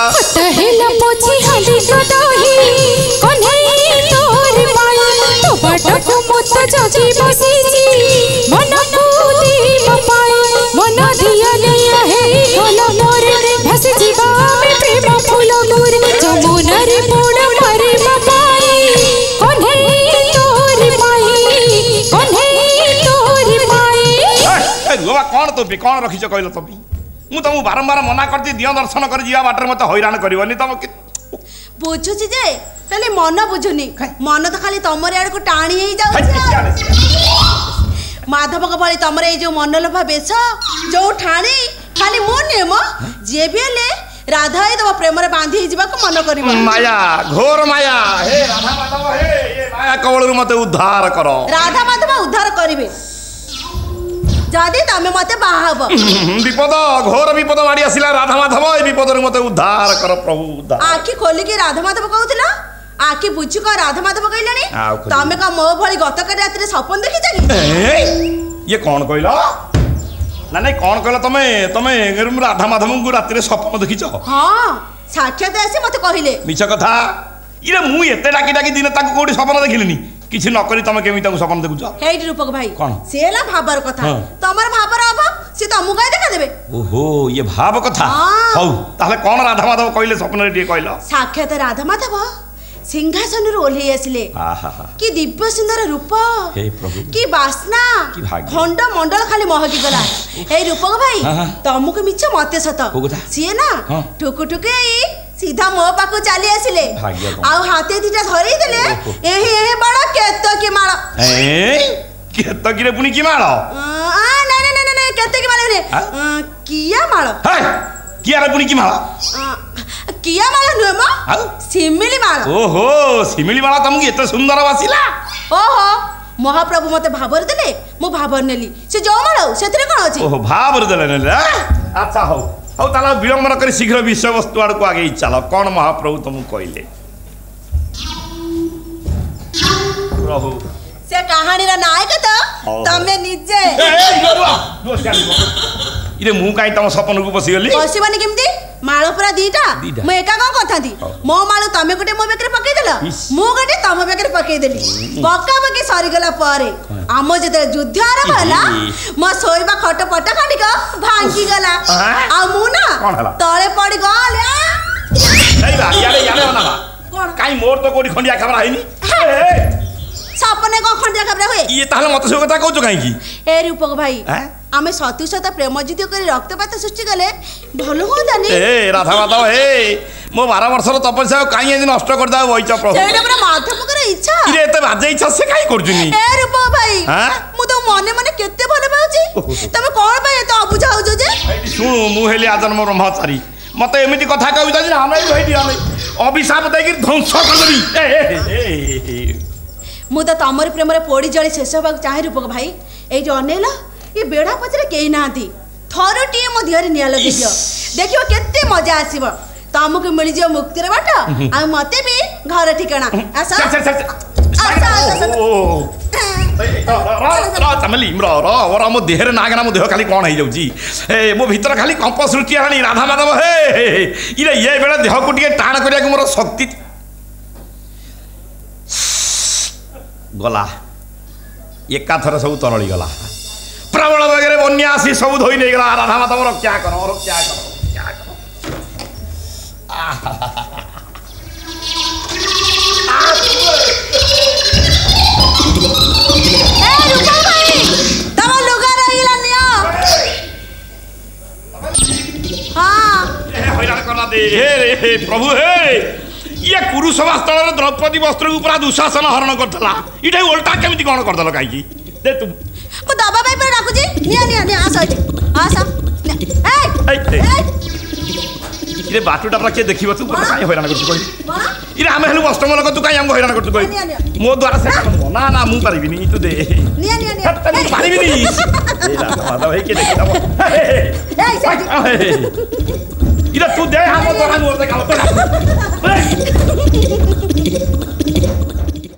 पटहेला पोछी हाली गदही कन्हई तोर पाई तो बाटक मत जगी बसीची मन पूती मपाई मन दिया लिया है गला मोर भस जीवा में प्रेम फूल गुर जमुना रे मोड़ मारे मपाई कन्हई तोर पाई कन्हई तोर पाई ए गोवा कोन तो भी कोन रखिछ कहलो तो मु तुम बारंबार मना करती दियो दर्शन कर जीवा बाटर मत हैरान करबनी तुम बुझुची जे खाली मन बुझुनी मन तो खाली तमरे आड़ को टाणी ही जाउछ माधव को भली तमरे ए जो मनलोभा बेश जो ठाणी खाली मो नेम जे भी ले राधा ही तो प्रेम रे बांधी जीवा को मन करबो माया घोर माया हे राधा माधव हे ये माया कवल रू मते उद्धार करो राधा माधव उद्धार करिवे जदि तमे मते बाहब विपद घोर विपद माडी आसिला राधा माधव ए विपद रू मते उद्धार कर प्रभु उद्धार आखि खोली के राधा माधव कहउथिला आखि बुझी को राधा माधव कहलेनी तमे का मो भली गतक रात रे सपन देखि जानी ये कौन कहलो ना नहीं कौन कहलो तमे राधा माधव को रात रे सपन देखिछ हां साक्षात आसी मते कहिले मिछ कथा इरे मु एते डाकी डाकी दिन ताको कोडी सपन देखिलिनी किछि न करी तमे केमी ताको सपन देखुछ हेड रूपक भाई सेला भाबर कथा तमर भाबर अभाव से तमु गाय देखा देबे ओहो ये भाव कथा हौ ताले कौन राधा माधव कहले सपन रे टी कहलो साक्षात राधा माधव सिंहासन रो ओल्हे आसिले कि दिव्य सुंदर रूप हे प्रभु कि वासना खंड मंडल खाली महकी गला हे रूपक भाई तमको मिछ मते सत सिए ना ठुकु ठुके सीधा मो पाको चली आसिले आ हाथे दिटा धरि देले एहे बड़ा केत के माळ केत कि रे पुनी की माळ नहीं केत के माळ रे किया माळ किया रे पुनी की माळ किया माळ नुम सिमिली माळ ओहो सिमिली माळ तमको एते सुंदर वासिला ओहो महाप्रभु मते भाबर देले मो भाबर नेली से जो माळ सेतरे कोन अछि ओहो भाबर देले नेले अच्छा हो हौ ताला विलंब न करी शीघ्र विषय वस्तु आड़ को आगे चलो कौन महाप्रभु तुम कहले प्रभु से कहानी रा नायक तो तमे निजे इरे मु काई तम सपन को बसी गली बसी माने केमती माळ पूरा दीटा म एका का कथा थी मो माळ तमे गोटे मो बेकरे पकई देला मो गोटे तम बेकरे पकई देली पक्का पक्की सरी गला पारे आम जते युद्ध आरंभ होला म सोइबा खट पट खाडी का भांगी गला आ मु ना तळे पड़ी गल ए बा याले ना कोन काई मोर तो कोडी खंडिया खबर आइनी सपने को खंडिया खबर होए ये ताले मत से कथा कहू काई की ए रूपक भाई आमे सतु सत प्रेम युद्ध करी रक्तपात सृष्टि गले भलो हो जानी ए राधा माधव हे मो 12 वर्षर तपस्या काई एदिन नष्ट कर दा वइचा प्रभु सेटा पूरा माधव कर इच्छा इरे एते बाजे इच्छा से काई करजुनी ए रूपक भाई मु तो मने मने केते भले पाउची तमे कोन भाई एते अबुझा हो जे सुनु मु हेले आजन्म ब्रह्मचारी मते एमिति कथा कहू ता हमरा होई दिया अभिशाप देकी ध्वंस कर देबी मु तो तमर प्रेम रे पोड़ी जळी शेष होबा चाहे रूपक भाई ए जो अनेला ये बेड़ा पचरे केही नांती थरुटी मो दिहरे निया लगी दियो देखियो केते मजा आसीबो तमको मिल जियो मुक्ति रे बाट आ मते भी घर ठिकाना आसा तमली रा मो देहरे नागना मो देह खाली कोन हो जाउची ए मो भीतर खाली कंप सृष्टि हानी राधा माधव हे इरे ये बेड़ा देह को टिके टाण करिया के मोर शक्ति गला एका थर सब तरली गला प्रबल वगैरह बन्या आसी सब धोई नहीं गला राधा माधव रक्षा करो रक्षा करो क्या करो ए रुको भाई तम लुगा रहिला निया हां ए हैरान करना दे हे प्रभु हे ये कुरुसभा स्थल द्रौपदी वस्त्र को पूरा दुशासन हरण करथला इठे उल्टा केमिति कोन करदल काई की दे तू को दबा भाई पे राखु जी निया आसा ए इरे बाटुटा पर के देखिबो तू काई हैरान करछु कोई इरे हम हेलु वस्त्र लोक तू काई हम हैरान करछु कोई मो द्वारा से ना मु पारिबिनी तू दे निया तू पारिबिनी ए माधव हे के देखि दबो ए इरे तू दे हम द्वारा मोर देखा